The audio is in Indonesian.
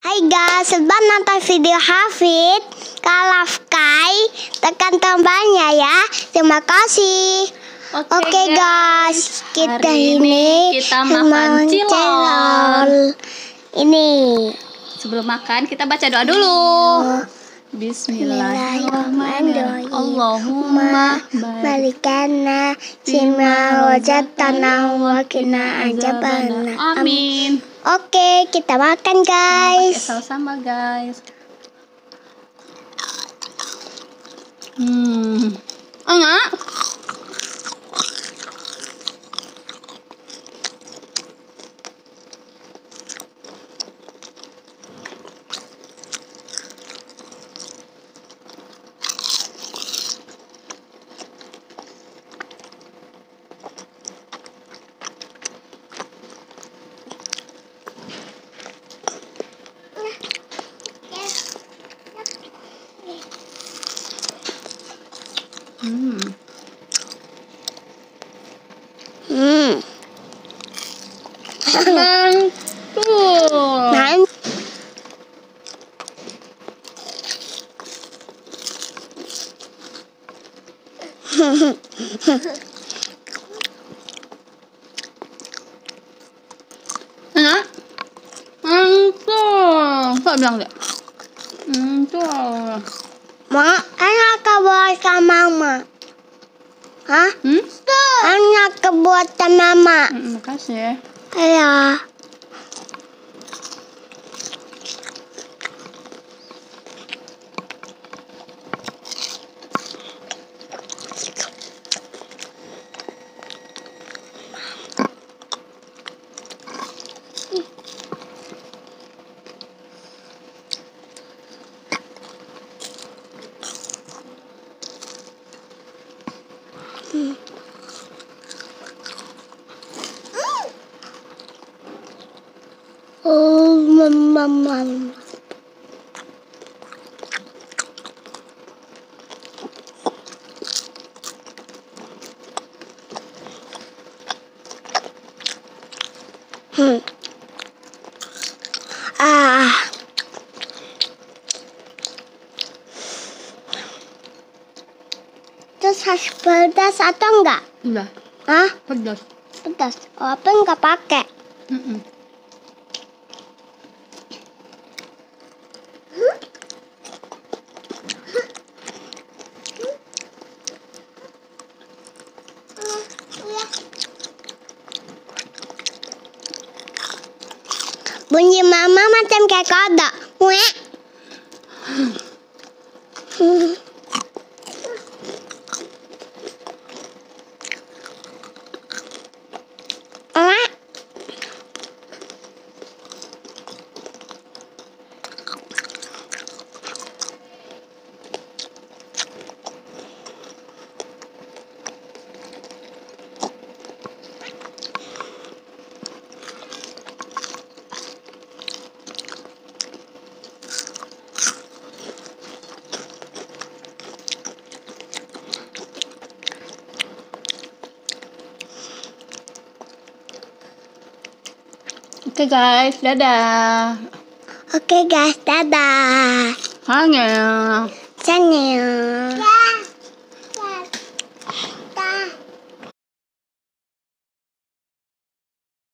Hai guys, sebelum nonton video Hafid, kalau Sky, tekan tombolnya ya. Terima kasih. Oke guys, kita ini makan cilok. Ini. Sebelum makan kita baca doa dulu. Bismillahirrahmanirrahim. Allahumma balikana sima wajatana wa qina azabannar. Amin. Oke, kita makan guys. Pakai saus sambal guys. Enak. Mantul. Enak. Mantul. Kok bilang deh? Mantul. Ma, enak kebuat sama mama. Hah? Enak kebuat sama mama. Makasih ya. Iya. Oh, mama. Terus harus pedas atau enggak? Udah. Hah? Pedas. Pedas. Oh, apa enggak pakai? Bunyi mama macam kayak kodok. Wek. Oke guys, dadah. Oke guys, dadah. Annyeong. Annyeong.